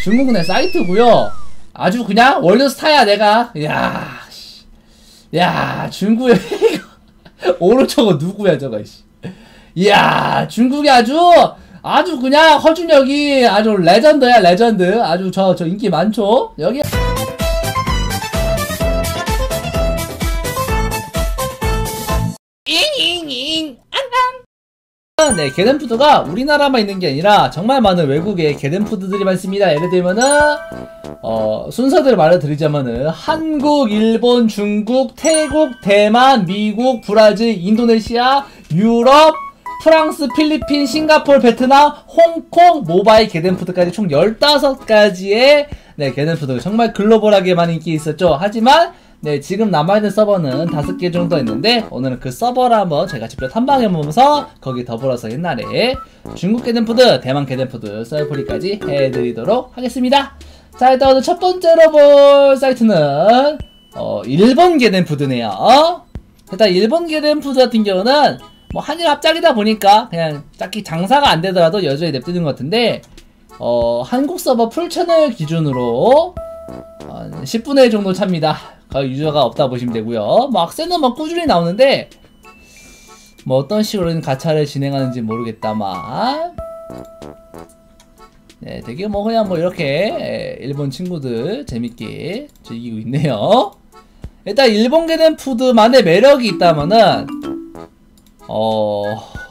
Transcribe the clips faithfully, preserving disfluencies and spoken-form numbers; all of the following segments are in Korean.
중국 내 사이트고요. 아주 그냥 월드스타야 내가. 야, 야 중국에 오른쪽은 누구야 저거. 이야 중국이 아주 아주 그냥 허준혁이 아주 레전드야 레전드. 아주 저 저 인기 많죠 여기. 잉잉잉 안녕. 네, 게덴푸드가 우리나라만 있는 게 아니라 정말 많은 외국의 게덴푸드들이 많습니다. 예를 들면은 어, 순서대로 말해드리자면은 한국, 일본, 중국, 태국, 대만, 미국, 브라질, 인도네시아, 유럽, 프랑스, 필리핀, 싱가포르, 베트남, 홍콩, 모바일 게덴푸드까지 총 열다섯 가지의 네, 게덴푸드 정말 글로벌하게 많은 인기 있었죠. 하지만 네, 지금 남아있는 서버는 다섯 개 정도 있는데 오늘은 그 서버를 한번 제가 직접 탐방해보면서 거기 더불어서 옛날에 중국 게덴푸드, 대만 게덴푸드 썰풀이까지 해드리도록 하겠습니다. 자, 일단 오늘 첫 번째로 볼 사이트는 어, 일본 게덴푸드네요. 일단 일본 게덴푸드 같은 경우는 뭐 한일 합작이다 보니까 그냥 딱히 장사가 안 되더라도 여전히 냅두는 것 같은데 어, 한국 서버 풀 채널 기준으로 한 십분의 일 정도 찹니다. 거의 유저가 없다 보시면 되고요. 뭐 악세는 뭐 꾸준히 나오는데 뭐 어떤 식으로 가차를 진행하는지 모르겠다만 네, 되게 뭐 그냥 뭐 이렇게 일본 친구들 재밌게 즐기고 있네요. 일단 일본 게덴푸드만의 매력이 있다면은 어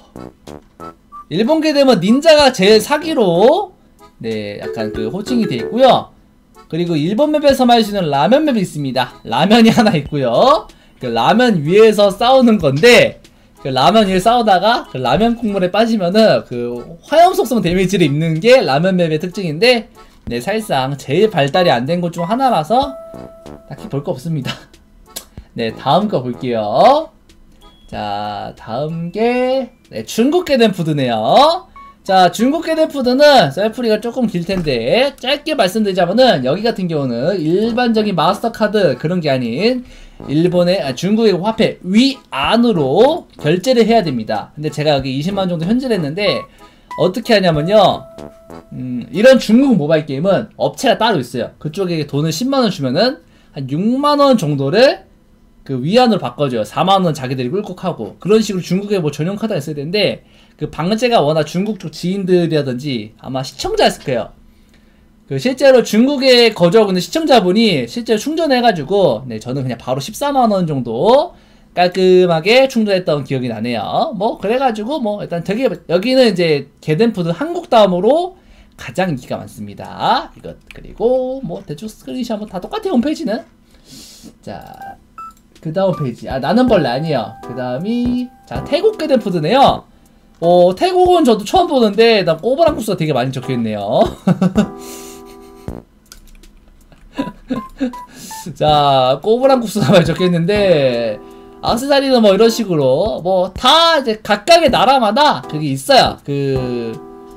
일본 게덴은 닌자가 제일 사기로 네 약간 그 호칭이 돼 있고요. 그리고 일본 맵에서만 할 수 있는 라면 맵이 있습니다. 라면이 하나 있고요. 그 라면 위에서 싸우는 건데 그 라면 위에 싸우다가 그 라면 국물에 빠지면은 그 화염 속성 데미지를 입는 게 라면 맵의 특징인데 네 사실상 제일 발달이 안 된 것 중 하나라서 딱히 볼 거 없습니다. 네 다음 거 볼게요. 자 다음 게 네, 중국 게덴푸드네요. 자 중국 게덴푸드는 셀프리가 조금 길텐데 짧게 말씀드리자면은 여기 같은 경우는 일반적인 마스터카드 그런게 아닌 일본의 아, 중국의 화폐 위안으로 결제를 해야 됩니다. 근데 제가 여기 이십만 정도 현질을 했는데 어떻게 하냐면요 음, 이런 중국 모바일 게임은 업체가 따로 있어요. 그쪽에 돈을 십만원 주면은 한 육만원 정도를 그 위안으로 바꿔줘요. 사만원 자기들이 꿀꺽하고 그런 식으로 중국에 뭐 전용 카드가 있어야 되는데 그 방제가 워낙 중국 쪽 지인들이라든지 아마 시청자였을 거예요. 그 실제로 중국에 거주하고 있는 시청자분이 실제로 충전해가지고 네 저는 그냥 바로 십사만원 정도 깔끔하게 충전했던 기억이 나네요. 뭐 그래가지고 뭐 일단 되게 여기는 이제 게덴푸드 한국 다음으로 가장 인기가 많습니다. 이것 그리고 뭐 대충 스크린샷 뭐 다 똑같아요. 홈페이지는. 자 그 다음 페이지 아 나는 벌레 아니에요. 그 다음이 자 태국 게덴푸드네요. 어 태국은 저도 처음 보는데 나 꼬부랑국수가 되게 많이 적혀있네요. 자 꼬부랑국수가 많이 적혀있는데 악세사리는 뭐 이런 식으로 뭐 다 이제 각각의 나라마다 그게 있어요. 그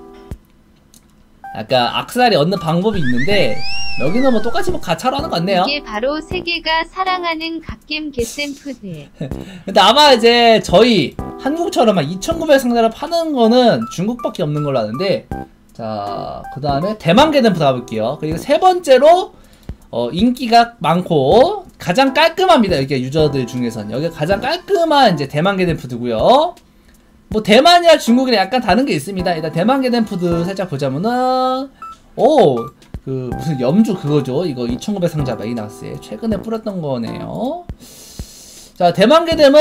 약간 악세사리 얻는 방법이 있는데 여기는 뭐 똑같이 뭐 가차로 하는 것 같네요. 이게 바로 세계가 사랑하는 갓겜 게덴푸드. 근데 아마 이제 저희 한국처럼 막 이천구백 상자를 파는 거는 중국밖에 없는 걸로 아는데 자 그 다음에 대만 게덴푸드 가볼게요. 그리고 세 번째로 어, 인기가 많고 가장 깔끔합니다. 이렇게 유저들 중에선 여기 가장 깔끔한 이제 대만 게덴푸드고요. 뭐 대만이랑 중국이랑 약간 다른 게 있습니다. 일단 대만 게덴푸드 살짝 보자면은 오 그 무슨 염주 그거죠. 이거 이천구백 상자 메이나스에 최근에 뿌렸던 거네요. 자 대만 게덴은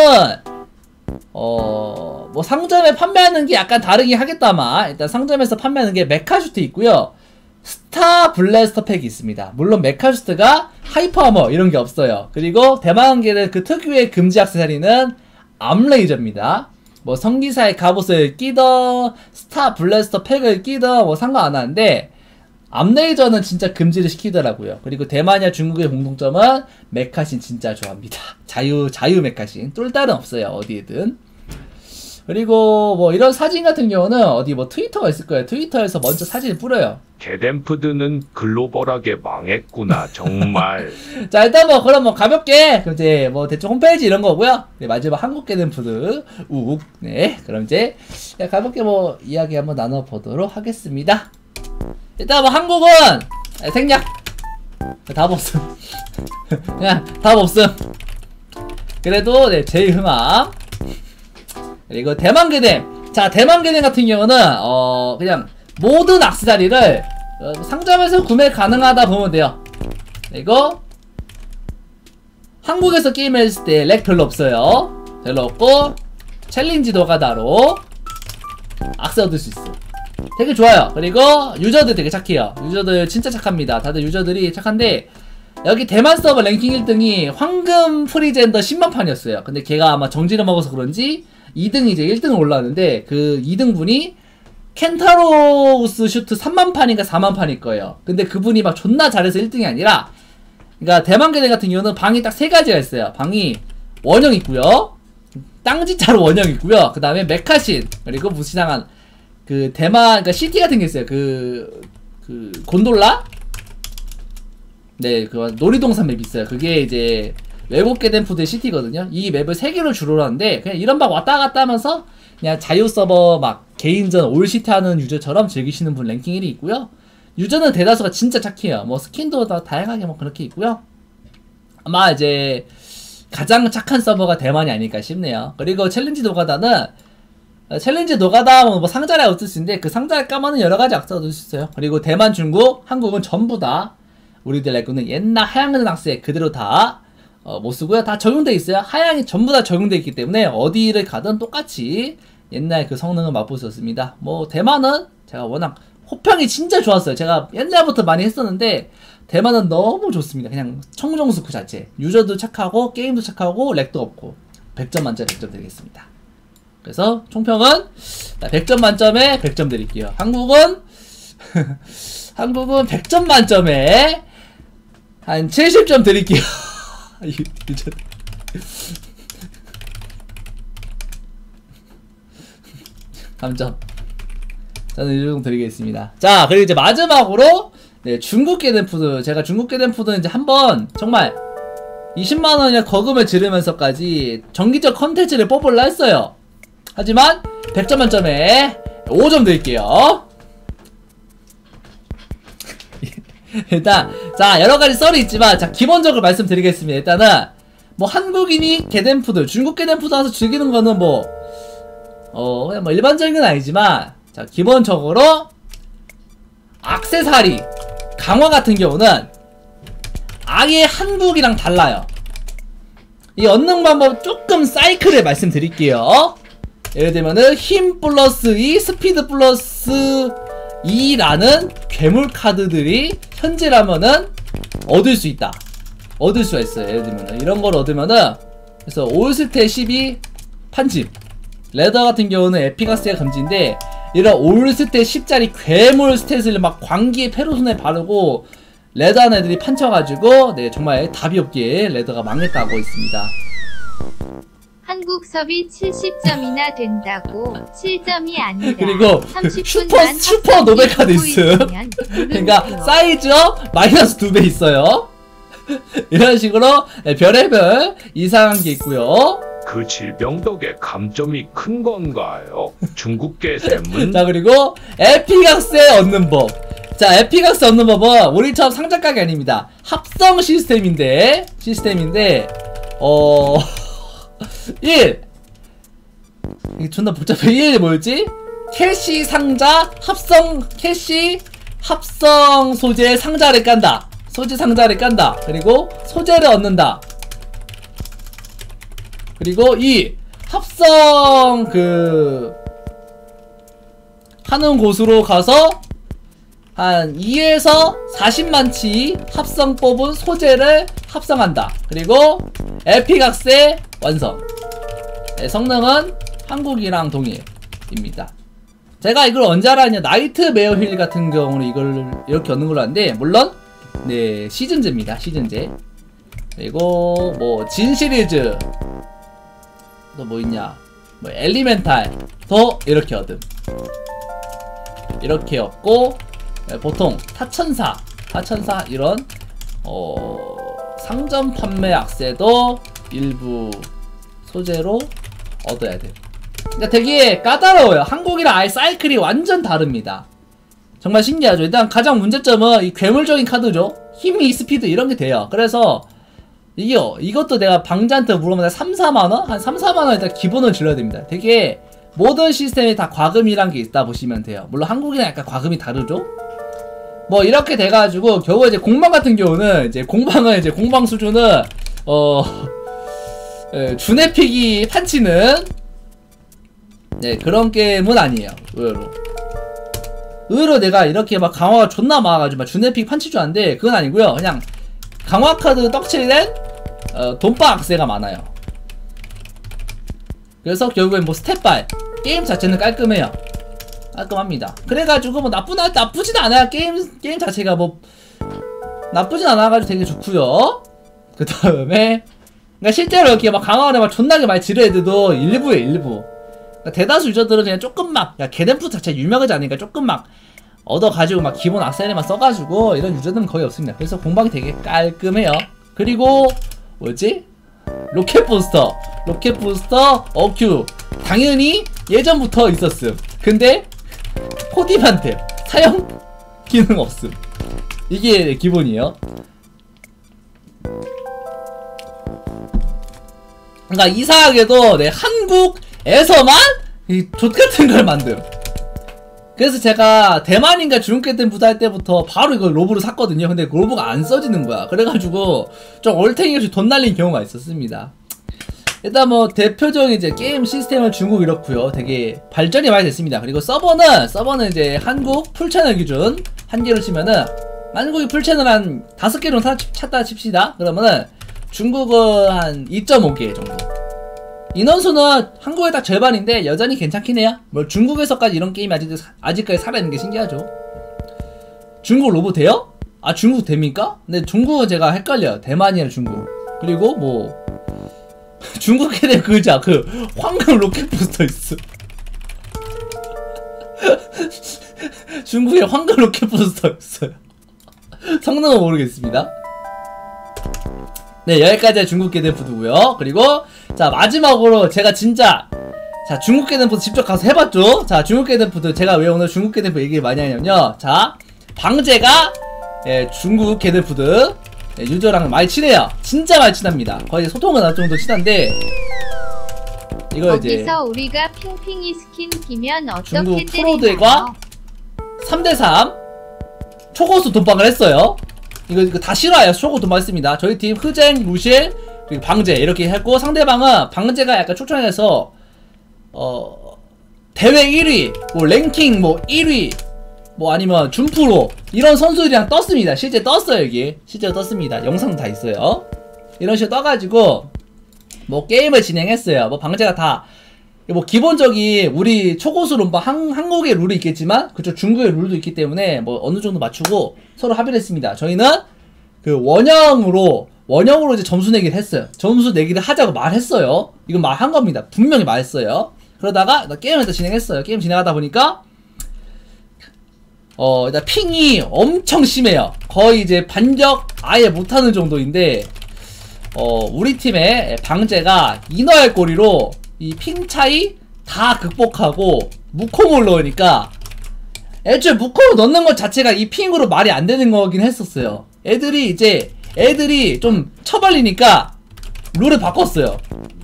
어 뭐 상점에 판매하는 게 약간 다르긴 하겠다만 일단 상점에서 판매하는 게 메카슈트 있고요. 스타 블래스터 팩이 있습니다. 물론 메카슈트가 하이퍼 아머 이런 게 없어요. 그리고 대만 게덴 그 특유의 금지 액세서리는 암레이저입니다. 뭐 성기사의 갑옷을 끼더 스타 블래스터 팩을 끼더 뭐 상관 안 하는데 암레이저는 진짜 금지를 시키더라고요. 그리고 대만이나 중국의 공통점은 메카신 진짜 좋아합니다. 자유 자유 메카신 쫄 딸은 없어요. 어디에든. 그리고 뭐 이런 사진 같은 경우는 어디 뭐 트위터가 있을 거예요. 트위터에서 먼저 사진을 뿌려요. 게덴푸드는 글로벌하게 망했구나 정말. 자 일단 뭐 그럼 뭐 가볍게 그럼 이제 뭐 대충 홈페이지 이런 거고요. 네, 마지막 한국 게덴푸드 우욱. 네 그럼 이제 가볍게 뭐 이야기 한번 나눠보도록 하겠습니다. 일단 뭐 한국은 에, 생략. 답 없음. 그냥 답 없음. 그래도 네 제일 흥함. 그리고 대만 게뎀. 자 대만 게뎀 같은 경우는 어 그냥 모든 악세사리를 어, 상점에서 구매 가능하다 보면 돼요. 그리고 한국에서 게임했을 때 렉 별로 없어요. 별로 없고 챌린지 노가다로 악세 얻을 수 있어. 되게 좋아요. 그리고 유저들 되게 착해요. 유저들 진짜 착합니다. 다들 유저들이 착한데 여기 대만 서버 랭킹 일 등이 황금 프리젠더 십만 판이었어요. 근데 걔가 아마 정지를 먹어서 그런지 이 등이 이제 일 등을 올라왔는데 그 이 등 분이 켄타로우스 슈트 삼만 판인가 사만 판일 거예요. 근데 그분이 막 존나 잘해서 일 등이 아니라 그러니까 대만 게뎀 같은 경우는 방이 딱 세 가지가 있어요. 방이 원형 있고요. 땅지차로 원형 있고요. 그 다음에 메카신 그리고 무시당한 그 대만 그러니까 시티 같은 게 있어요. 그 그 곤돌라? 네, 그 놀이동산 맵 있어요. 그게 이제 외국 게뎀푸드의 시티거든요. 이 맵을 세 개로 주로 하는데 그냥 이런 방 왔다 갔다 하면서 그냥 자유 서버 막 개인전 올시티 하는 유저처럼 즐기시는 분 랭킹 일이 있고요. 유저는 대다수가 진짜 착해요. 뭐 스킨도 다 다양하게 뭐 그렇게 있고요. 아마 이제 가장 착한 서버가 대만이 아닐까 싶네요. 그리고 챌린지 노가다는 챌린지 노가다 뭐 상자를 얻을 수 있는데 그 상자를 까면은 여러가지 악세가 얻을 수 있어요. 그리고 대만, 중국, 한국은 전부 다 우리들 알고는 옛날 하양은 악세 그대로 다 어, 못쓰고요. 다 적용돼 있어요. 하양이 전부 다 적용돼 있기 때문에 어디를 가든 똑같이 옛날 그 성능을 맛볼 수 있습니다. 뭐 대만은 제가 워낙 호평이 진짜 좋았어요. 제가 옛날부터 많이 했었는데 대만은 너무 좋습니다. 그냥 청정수 그 자체. 유저도 착하고 게임도 착하고 렉도 없고 백 점 만점에 백 점 드리겠습니다. 그래서 총평은 백 점 만점에 백 점 드릴게요. 한국은 한국은 백 점 만점에 한 칠십 점 드릴게요. 유저 감점 저는 이 정도 드리겠습니다. 자 그리고 이제 마지막으로 네 중국 게뎀푸드. 제가 중국 게뎀푸드는 이제 한번 정말 이십만 원이나 거금을 지르면서까지 정기적 컨텐츠를 뽑으려 했어요. 하지만 백 점 만점에 오 점 드릴게요. 일단 자 여러가지 썰이 있지만 자 기본적으로 말씀드리겠습니다. 일단은 뭐 한국인이 게뎀푸드 중국 게뎀푸드 와서 즐기는 거는 뭐 어 그냥 뭐 일반적인 건 아니지만 자 기본적으로 액세서리 강화 같은 경우는 아예 한국이랑 달라요. 이 얻는 방법 조금 사이클을 말씀드릴게요. 예를 들면은 힘 플러스 이, 스피드 플러스 이라는 괴물 카드들이 현재라면은 얻을 수 있다. 얻을 수가 있어요. 예를 들면은 이런 걸 얻으면은 그래서 올스탯 십이 판집, 레더 같은 경우는 에피가스가 금지인데 이런 올스탯 십짜리 괴물 스탯을 막 광기에 페로손에 바르고 레더한 애들이 판쳐가지고 네 정말 답이 없게 레더가 망했다고 있습니다. 한국 섭이 칠십 점이나 된다고 칠 점이 아니라 그리고 슈퍼 슈퍼 노벨 카드 있음. 그러니까 사이즈업 마이너스 두 배 있어요. 이런 식으로 네, 별의별 이상한 게 있고요. 그 질병덕에 감점이 큰 건가요? 중국 게셈은? 자 그리고 에픽악세 얻는 법. 자 에픽악세 얻는 법은 우리처럼 상자 가게 아닙니다. 합성 시스템인데 시스템인데 어 일 이게 존나 복잡해. 일 뭐였지? 캐시 상자 합성 캐시 합성 소재 상자를 깐다. 소재 상자를 깐다. 그리고 소재를 얻는다. 그리고 이 합성 그 하는 곳으로 가서 한 이에서 사십만치 합성 뽑은 소재를 합성한다. 그리고 에픽악세 완성. 네, 성능은 한국이랑 동일입니다. 제가 이걸 언제 알았냐, 나이트 메어 힐 같은 경우는 이걸 이렇게 얻는 걸로 아는데 물론 네 시즌제입니다. 시즌제. 그리고 뭐 진 시리즈 또 뭐 있냐, 뭐 엘리멘탈 더 이렇게 얻음. 이렇게 얻고 네, 보통 타천사 타천사 이런 어 상점 판매 악세도 일부 소재로 얻어야 돼. 그러니까 되게 까다로워요. 한국이랑 아예 사이클이 완전 다릅니다. 정말 신기하죠. 일단 가장 문제점은 이 괴물적인 카드죠. 힘이, 스피드 이런 게 돼요. 그래서 이게 이것도 내가 방자한테 물어보면 삼, 사만 원? 한 삼, 사만 원 일단 기본을 질러야 됩니다. 되게 모든 시스템에 다 과금이란 게 있다 보시면 돼요. 물론 한국이랑 약간 과금이 다르죠. 뭐 이렇게 돼가지고 겨우 이제 공방 같은 경우는 이제 공방은 이제 공방 수준은 어 예, 주네픽이 판치는 네 그런 게임은 아니에요. 의외로 의외로 내가 이렇게 막 강화가 존나 많아가지고 막 주네픽 판치 줄 알았는데 그건 아니고요. 그냥 강화 카드 떡칠된 어, 돈바 악세가 많아요. 그래서 결국엔 뭐 스텝발 게임 자체는 깔끔해요. 깔끔합니다. 그래가지고 뭐 나쁘 나쁘진 않아요. 게임 게임 자체가 뭐 나쁘진 않아가지고 되게 좋고요. 그 다음에 그러니까 실제로 이렇게 막 강화를 막 존나게 많이 지르는 애들도 일부에 일부. 그러니까 대다수 유저들은 그냥 조금 막 야, 게덴프 자체 유명하지 않으니까 조금 막 얻어가지고 막 기본 악셀에만 써가지고 이런 유저들은 거의 없습니다. 그래서 공방이 되게 깔끔해요. 그리고 뭐지? 로켓 부스터, 로켓 부스터 어큐 당연히 예전부터 있었음. 근데 코디반템 사용 기능 없음. 이게 기본이에요. 그러니까 이상하게도 네, 한국에서만 이 족같은 걸 만듦. 그래서 제가 대만인가 중국계 때 부사할 때부터 바로 이거 로브를 샀거든요. 근데 로브가 안 써지는 거야. 그래가지고 좀 얼탱이 없이 돈 날린 경우가 있었습니다. 일단 뭐 대표적인 이제 게임 시스템은 중국 이렇고요. 되게 발전이 많이 됐습니다. 그리고 서버는 서버는 이제 한국 풀채널 기준 한 개로 치면은 한국이 풀채널 한 다섯 개로 찾다 칩시다. 그러면은 중국은 한 이 점 오 개 정도. 인원수는 한국의 딱 절반인데 여전히 괜찮긴 해요. 뭐 중국에서까지 이런 게임이 아직, 아직까지 살아있는 게 신기하죠. 중국 로봇 돼요? 아 중국 됩니까? 근데 중국은 제가 헷갈려요. 대만이랑 중국. 그리고 뭐 중국에 그자 그 황금 로켓 부스터 있어. 중국에 황금 로켓 부스터 있어요. 성능은 모르겠습니다. 네 여기까지가 중국 게덴푸드고요. 그리고 자 마지막으로 제가 진짜 자 중국 게덴푸드 직접 가서 해봤죠. 자 중국 게덴푸드 제가 왜 오늘 중국 게덴푸드 얘기를 많이 하냐면요. 자 방제가 예, 중국 게덴푸드 예, 유저랑 많이 친해요. 진짜 많이 친합니다. 거의 소통은 어느 정도 친한데 이거 이제 거기서 우리가 핑핑이 스킨 끼면 중국 어떻게 프로들과 삼 대 삼 초고수 돈방을 했어요. 이거, 이거 다 실화예요. 초고 돈방 했습니다. 저희 팀 흐쟁, 루실, 그리고 방제 이렇게 했고 상대방은 방제가 약간 출전해서 어 대회 일 위, 뭐 랭킹 뭐 일 위, 뭐 아니면 준프로 이런 선수들이랑 떴습니다. 실제 떴어요. 여기 실제로 떴습니다. 영상도 다 있어요. 이런 식으로 떠가지고 뭐 게임을 진행했어요. 뭐 방제가 다 뭐 기본적인 우리 초고수 룸바 한, 한국의 룰이 있겠지만 그쪽 중국의 룰도 있기 때문에 뭐 어느 정도 맞추고 서로 합의를 했습니다. 저희는 그 원형으로 원형으로 이제 점수 내기를 했어요. 점수 내기를 하자고 말했어요. 이건 말한 겁니다. 분명히 말했어요. 그러다가 게임을 또 진행했어요. 게임 진행하다 보니까 어 일단 핑이 엄청 심해요. 거의 이제 반격 아예 못하는 정도인데 어 우리 팀의 방제가 인어의 꼬리로 이 핑 차이 다 극복하고 무콤을 넣으니까 애초에 무콤을 넣는 것 자체가 이 핑으로 말이 안 되는 거긴 했었어요. 애들이 이제 애들이 좀 처발리니까 룰을 바꿨어요.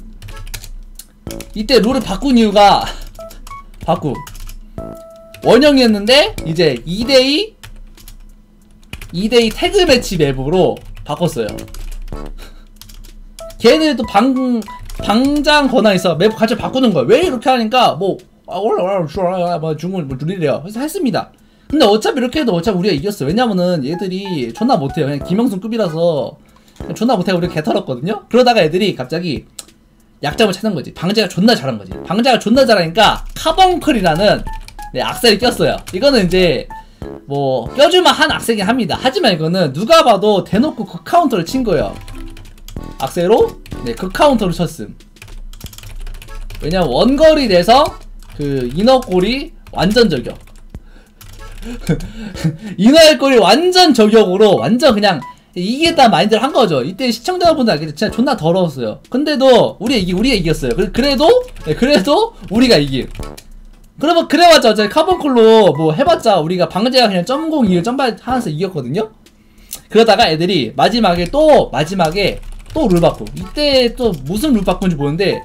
이때 룰을 바꾼 이유가 바꿈 원형이었는데 이제 이 대 이 이 대 이 태그 매치 맵으로 바꿨어요. 걔네들이 또 방 방장 권한 있어. 맵 같이 바꾸는 거야. 왜 이렇게 하니까 뭐 아, 올라와 올라와 뭐 중국 뭐 룰이래요. 그래서 했습니다. 근데 어차피 이렇게 해도 어차피 우리가 이겼어. 왜냐면은 얘들이 존나 못해요. 그냥 김영순급이라서 존나 못해요. 우리가 개털었거든요. 그러다가 애들이 갑자기 약점을 찾은 거지. 방제가 존나 잘한 거지. 방제가 존나 잘하니까 카벙클이라는 네, 악셀이 꼈어요. 이거는 이제 뭐 껴줄만 한 악셀이긴 합니다. 하지만 이거는 누가 봐도 대놓고 그 카운터를 친 거예요. 악세로 네, 그 카운터를 쳤음. 왜냐면 원거리 내서 그 인어골이 완전 저격. 인어의 골이 완전 저격으로 완전 그냥 이기겠다는 마인드를 한 거죠. 이때 시청자분들 알겠죠? 진짜 존나 더러웠어요. 근데도 우리가 이기 우리가 이겼어요. 그, 그래도 네, 그래도 우리가 이긴. 그러면 그래봤자 어차피 카본콜로 뭐 해봤자 우리가 방제가 그냥 점공이를 점발 하면서 이겼거든요. 그러다가 애들이 마지막에 또 마지막에 또 룰 바꾸. 이때 또 무슨 룰 바꾼지 모르는데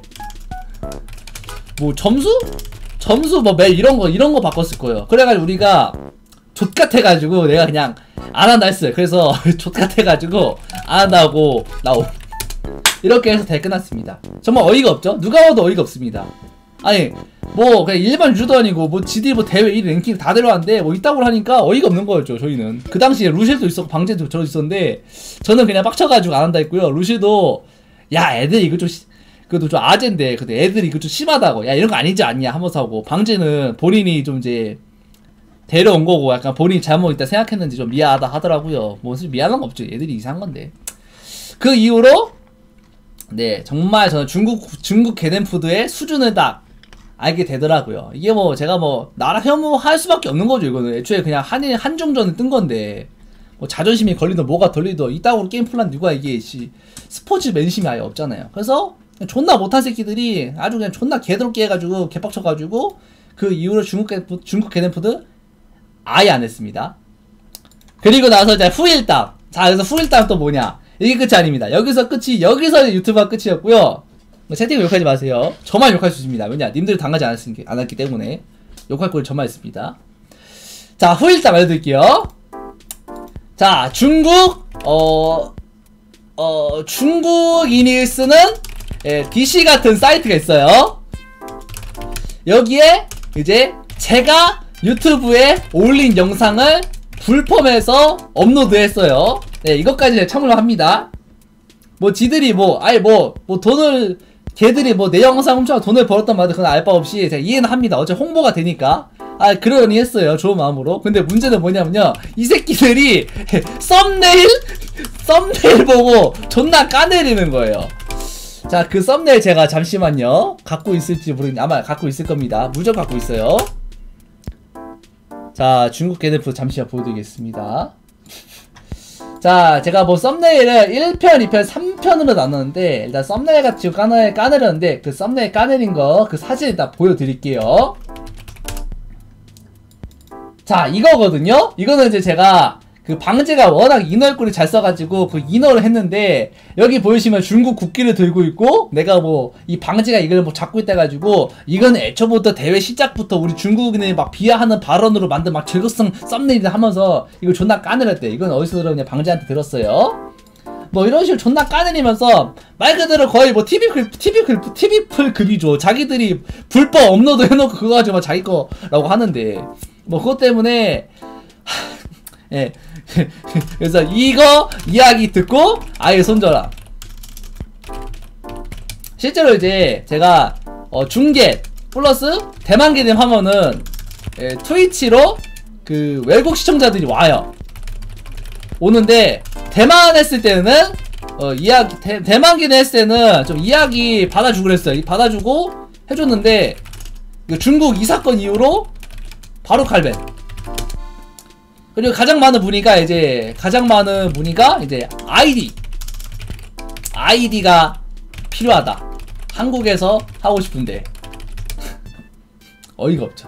뭐 점수? 점수 뭐 매일 이런 거 이런 거 바꿨을 거예요. 그래가지고 우리가 족같아가지고 내가 그냥 안 한다 했어요. 그래서 족같아가지고 안 한다고 나오. 이렇게 해서 대회 끝났습니다. 정말 어이가 없죠? 누가 봐도 어이가 없습니다. 아니 뭐 그냥 일반 유저도 아니고 뭐 지들이 뭐 대회 일 랭킹 다 데려왔는데 뭐 이따구로 하니까 어이가 없는 거였죠. 저희는 그 당시에 루실도 있었고 방제도 저도 있었는데 저는 그냥 빡쳐가지고 안 한다 했고요. 루실도 야 애들 이거 좀 시, 그래도 좀 아젠데 근데 애들이 이거 좀 심하다고 야 이런 거 아니지 않냐 하면서 하고 방제는 본인이 좀 이제 데려온 거고 약간 본인이 잘못 있다 생각했는지 좀 미안하다 하더라고요. 뭐 미안한 거 없죠. 애들이 이상한 건데. 그 이후로 네 정말 저는 중국 중국 게덴푸드의 수준을 딱 알게 되더라고요. 이게 뭐 제가 뭐 나라 혐오할 수밖에 없는 거죠. 이거는 애초에 그냥 한일 한중전에 뜬 건데 뭐 자존심이 걸리든 뭐가 걸리든 이따구로 게임 플랜 누가 이게 씨 스포츠 맨심이 아예 없잖아요. 그래서 존나 못한 새끼들이 아주 그냥 존나 개더럽게 해가지고 개빡쳐가지고 그 이후로 중국 게 중국 게덴푸드 아예 안 했습니다. 그리고 나서 이제 후일담. 자 그래서 후일담 또 뭐냐? 이게 끝이 아닙니다. 여기서 끝이 여기서 유튜브가 끝이었고요. 채팅을 욕하지 마세요. 저만 욕할 수 있습니다. 왜냐? 님들 당하지 않았기, 않았기 때문에 욕할 걸 저만 있습니다. 자 후일담 알려드릴게요. 자 중국 어... 어... 중국인이 쓰는 예, 디씨 같은 사이트가 있어요. 여기에 이제 제가 유튜브에 올린 영상을 불펌해서 업로드했어요. 네, 이것까지 참고를 합니다. 뭐 지들이 뭐 아예 뭐 뭐 돈을 걔들이 뭐 내 영상 훔쳐 돈을 벌었단 말도 그건 알 바 없이 제가 이해는 합니다. 어차피 홍보가 되니까 아 그러니 했어요. 좋은 마음으로. 근데 문제는 뭐냐면요, 이 새끼들이 썸네일 썸네일 보고 존나 까내리는 거예요. 자 그 썸네일 제가 잠시만요 갖고 있을지 모르겠는데 아마 갖고 있을 겁니다. 무조건 갖고 있어요. 자 중국 게덴푸드 잠시만 보여드리겠습니다. 자 제가 뭐 썸네일을 일 편, 이 편, 삼 편으로 나눴는데 일단 썸네일 같이 까내, 까내렸는데 그 썸네일 까내린 거 그 사진 일단 보여드릴게요. 자 이거거든요. 이거는 이제 제가 그 방제가 워낙 인어글꼴이 잘 써가지고 그 인어를 했는데 여기 보이시면 중국 국기를 들고 있고 내가 뭐 이 방제가 이걸 뭐 잡고 있다 가지고 이건 애초부터 대회 시작부터 우리 중국인을 막 비하하는 발언으로 만든 막 즐거성 썸네일을 하면서 이거 존나 까내렸대. 이건 어디서 들었냐? 방제한테 들었어요. 뭐 이런 식으로 존나 까내리면서 말 그대로 거의 뭐 티비 글, 티비 글, 티비 풀 급이죠. 자기들이 불법 업로드 해놓고 그거 가지고 자기 거라고 하는데 뭐 그것 때문에 예. 그래서 이거 이야기 듣고 아예 손절함. 실제로 이제 제가 어 중계 플러스 대만 게임 하면은 예, 트위치로 그 외국 시청자들이 와요. 오는데 대만 했을 때는 어 이야기 대, 대만 게임 했을 때는 좀 이야기 받아주고 그랬어요. 받아주고 해줬는데 그 중국 이 사건 이후로 바로 칼벤. 그리고 가장 많은 문의가 이제 가장 많은 문의가 이제 아이디 아이디가 필요하다. 한국에서 하고 싶은데 어이가 없죠.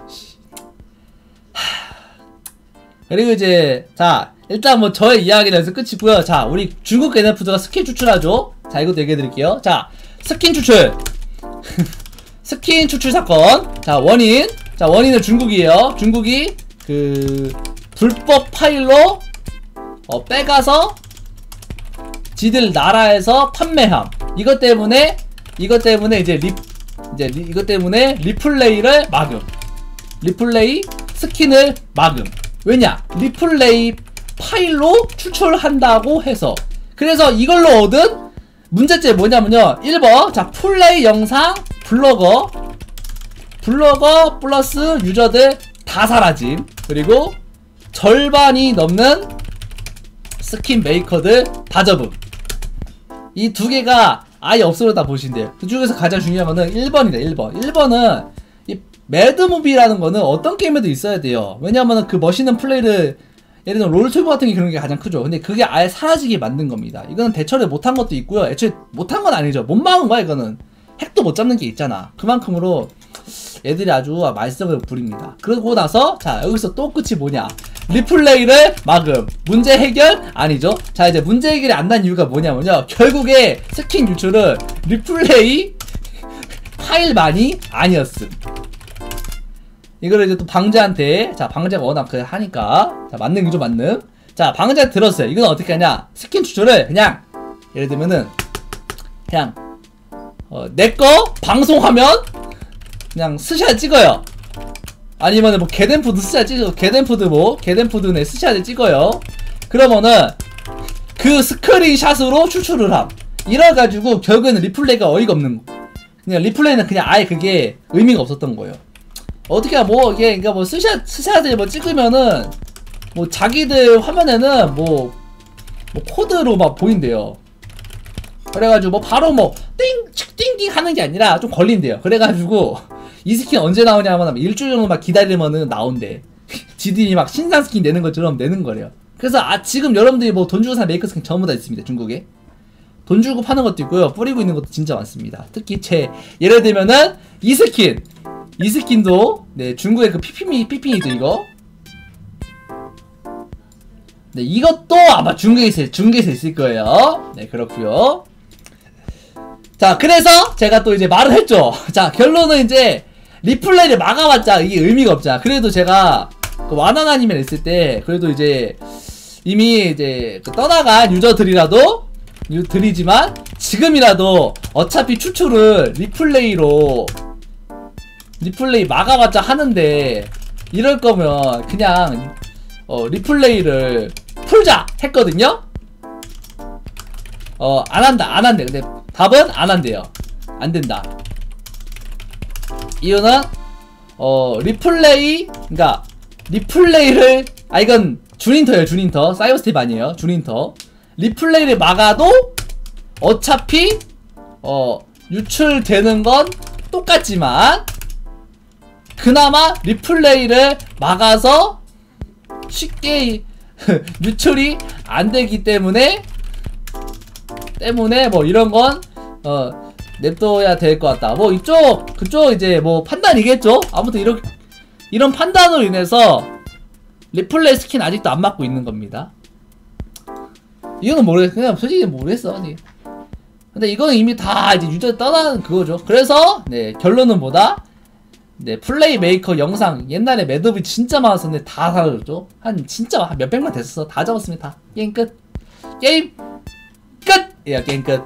그리고 이제 자 일단 뭐 저의 이야기는 여기서 끝이고요. 자 우리 중국 게덴푸드가 스킨 추출하죠. 자 이것도 얘기해드릴게요. 자 스킨 추출 스킨 추출 사건. 자 원인 자 원인은 중국이에요. 중국이 그 불법 파일로 어, 빼가서 지들 나라에서 판매함. 이것 때문에 이것 때문에 이제 리 이제 리, 이것 때문에 리플레이를 막음. 리플레이 스킨을 막음. 왜냐? 리플레이 파일로 추출한다고 해서. 그래서 이걸로 얻은 문제점이 뭐냐면요. 일 번 자 플레이 영상 블로거 블로거 플러스 유저들 다 사라짐. 그리고 절반이 넘는 스킨 메이커들 다 접음. 이 두 개가 아예 없어졌다 보시면 그 중에서 가장 중요한 거는 일 번이다. 일 번 일 번은 이 매드무비라는 거는 어떤 게임에도 있어야 돼요. 왜냐면은 그 멋있는 플레이를 예를 들어 롤튜브 같은 게 그런 게 가장 크죠. 근데 그게 아예 사라지게 만든 겁니다. 이거는 대처를 못한 것도 있고요. 애초에 못한 건 아니죠. 못 막은 거야. 이거는 핵도 못 잡는 게 있잖아. 그만큼으로 애들이 아주 말썽을 부립니다. 그러고 나서 자 여기서 또 끝이 뭐냐, 리플레이를 막음. 문제 해결? 아니죠. 자 이제 문제 해결이 안 난 이유가 뭐냐면요, 결국에 스킨 유출은 리플레이 파일만이 아니었음. 이거를 이제 또 방자한테, 자 방자가 워낙 그 하니까, 자 만능이죠 만능. 자 방자한테 들었어요. 이건 어떻게 하냐, 스킨 추출을 그냥 예를 들면은 그냥 어, 내거 방송하면 그냥 스샷 찍어요. 아니면은 뭐 게덴푸드 스샷 찍어, 게덴푸드 뭐 게덴푸드네 스샷을 찍어요. 그러면은 그 스크린샷으로 추출을 함. 이래가지고 결국에는 리플레이가 어이가 없는 거. 그냥 리플레이는 그냥 아예 그게 의미가 없었던 거예요. 어떻게 뭐 이게 그러니까 뭐 스샷 스샷을 뭐 찍으면은 뭐 자기들 화면에는 뭐, 뭐 코드로 막 보인대요. 그래가지고 뭐 바로 뭐 띵! 띵띵 하는 게 아니라 좀 걸린대요. 그래가지고 이 스킨 언제 나오냐면 일주일 정도 막 기다리면은 나온대. 지들이 막 신상 스킨 내는 것처럼 내는 거래요. 그래서 아 지금 여러분들이 뭐 돈 주고 산 메이커 스킨 전부 다 있습니다. 중국에 돈 주고 파는 것도 있고요, 뿌리고 있는 것도 진짜 많습니다. 특히 제 예를 들면은 이 스킨 이 스킨도 네 중국의 그 피핑이 피핑이죠 이거. 네 이것도 아마 중국에서 중국에서 있을 거예요. 네 그렇고요. 자 그래서 제가 또 이제 말을 했죠. 자 결론은 이제 리플레이를 막아봤자 이게 의미가 없잖아. 그래도 제가 그 와나나님을 했을 때 그래도 이제 이미 이제 그 떠나간 유저들이라도 드리지만 지금이라도 어차피 추출을 리플레이로 리플레이 막아봤자 하는데 이럴 거면 그냥 어 리플레이를 풀자 했거든요. 어 안한다 안한대. 근데 답은 안한대요. 안된다. 이유는 어 리플레이 그니까 리플레이를 아 이건 준인터예요. 준인터 사이버스텝 아니에요. 준인터 리플레이를 막아도 어차피 어 유출되는 건 똑같지만 그나마 리플레이를 막아서 쉽게 유출이 안 되기 때문에 때문에 뭐 이런 건 어 냅둬야 될 것 같다. 뭐 이쪽 그쪽 이제 뭐 판단이겠죠. 아무튼 이런 이런 판단으로 인해서 리플레이 스킨 아직도 안 맞고 있는 겁니다. 이거는 모르겠 그냥 솔직히 모르겠어. 근데 이거는 이미 다 이제 유저 떠나는 그거죠. 그래서 네 결론은 뭐다? 네 플레이 메이커 영상 옛날에 매듭이 진짜 많았었는데 다 사라졌죠. 한 진짜 한 몇백만 됐었어. 다 잡았습니다. 다. 게임 끝. 게임 끝. 야 게임 끝.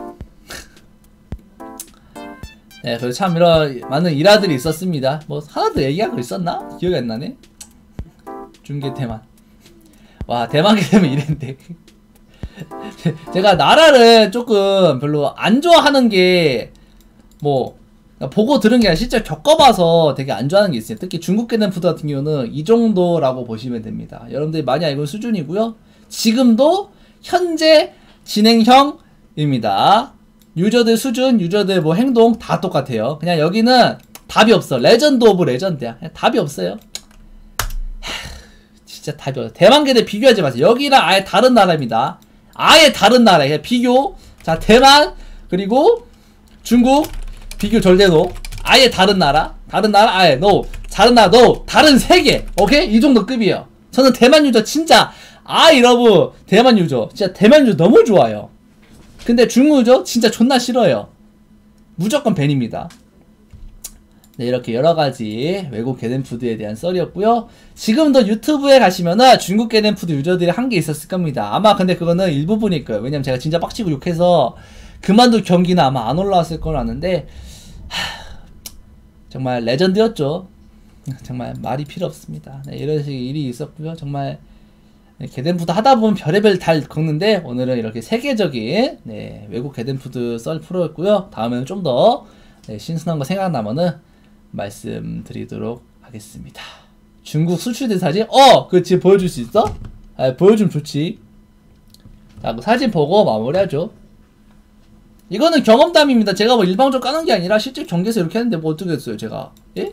네 그래서 참 이런 많은 일화들이 있었습니다. 뭐 하나 더 얘기하고 있었나? 기억이 안 나네. 중계 대만. 와 대만 되면 이랬는데. 제가 나라를 조금 별로 안 좋아하는 게 뭐 보고 들은 게 아니라 실제 겪어봐서 되게 안 좋아하는 게 있어요. 특히 중국 게덴푸드 같은 경우는 이 정도라고 보시면 됩니다. 여러분들이 많이 알고 있는 수준이고요. 지금도 현재 진행형입니다. 유저들 수준, 유저들 뭐 행동 다 똑같아요. 그냥 여기는 답이 없어. 레전드 오브 레전드야. 그냥 답이 없어요. 하, 진짜 답이 없어. 대만 게덴 비교하지 마세요. 여기랑 아예 다른 나라입니다. 아예 다른 나라에 비교. 자 대만 그리고 중국 비교 절대로 아예 다른 나라. 다른 나라 아예 no. 다른 나라 no. 다른 세계. 오케이? 이 정도 급이에요. 저는 대만 유저 진짜 I love 대만 유저. 진짜 대만 유저 너무 좋아요. 근데 중국 유저 진짜 존나 싫어요. 무조건 밴입니다. 네, 이렇게 여러가지 외국 게덴푸드에 대한 썰이었고요. 지금도 유튜브에 가시면은 중국 게덴푸드 유저들이 한 게 있었을 겁니다. 아마 근데 그거는 일부분일 거예요. 왜냐면 제가 진짜 빡치고 욕해서 그만둘 경기는 아마 안 올라왔을 걸 아는데 하, 정말 레전드였죠. 정말 말이 필요 없습니다. 네, 이런 식의 일이 있었고요. 정말 네, 게덴푸드 하다보면 별의별 달 걷는데 오늘은 이렇게 세계적인 네, 외국 게덴푸드 썰 프로였고요. 다음에는 좀 더 네, 신선한 거 생각나면은 말씀드리도록 하겠습니다. 중국 수출된 사진? 어! 그 지금 보여줄 수 있어? 아, 보여주면 좋지. 자, 그 사진 보고 마무리하죠. 이거는 경험담입니다. 제가 뭐 일방적으로 까는 게 아니라 실제 경기에서 이렇게 했는데 뭐 어떻게 했어요, 제가. 예?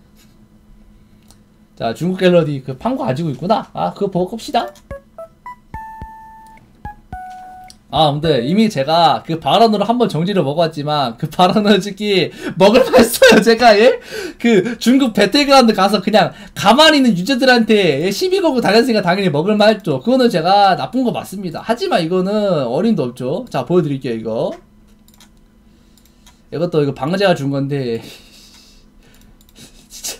자, 중국 갤러리 그 판거 가지고 있구나. 아, 그거 보고 끕시다. 아 근데 이미 제가 그 발언으로 한번 정지를 먹었지만 그 발언은 솔직히 먹을만 했어요. 제가 예? 그 중국 배틀그라운드 가서 그냥 가만히 있는 유저들한테 시비 걸고 다녔으니까 당연히 먹을만 했죠. 그거는 제가 나쁜 거 맞습니다. 하지만 이거는 어림도 없죠. 자 보여드릴게요. 이거 이것도 이거 방제가 준 건데 진짜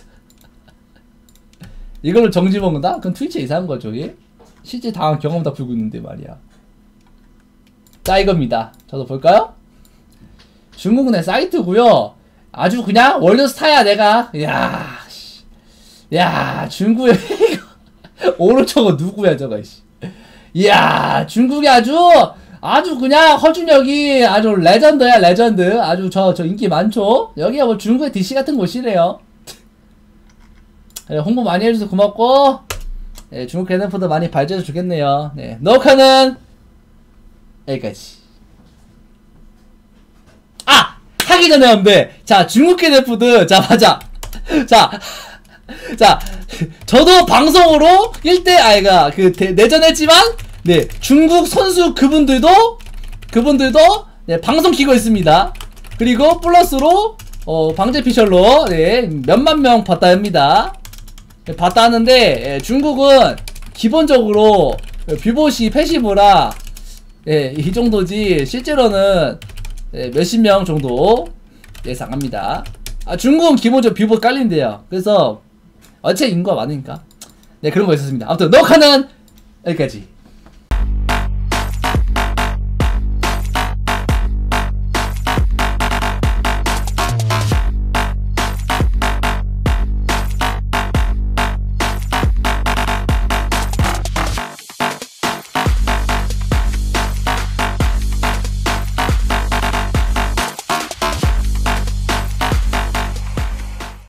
이걸로 정지 먹는다? 그건 트위치 이상한 거죠. 예? 실제 당한 경험 다 풀고 있는데 말이야. 자 이겁니다. 저도 볼까요? 중국 내 사이트고요. 아주 그냥 월드스타야 내가. 야, 야 중국에 오른쪽은 누구야 저거. 이야 중국이 아주 아주 그냥 허준혁이 아주 레전드야 레전드. 아주 저 저 인기 많죠. 여기가 뭐 중국의 디씨 같은 곳이래요. 홍보 많이 해줘서 고맙고. 네, 중국 그래프도 많이 발전해 주겠네요. 네, 녹화는 여기까지. 아! 하기 전에 한데 자 중국 캐네푸드 자 맞아 자 자 저도 방송으로 일 대 아이가 그 대, 내전했지만 네 중국 선수 그분들도 그분들도 네 방송 키고 있습니다. 그리고 플러스로 어 방제 피셜로 네 몇만 명 봤다 합니다. 네, 봤다 하는데 예, 중국은 기본적으로 뷰봇이 패시브라 예, 이 정도지 실제로는 예, 몇십 명 정도 예상합니다. 아, 중국은 기본적으로 뷰봇 깔린대요. 그래서 어째 인구가 많으니까 네 그런 거 있었습니다. 아무튼 녹화는 여기까지.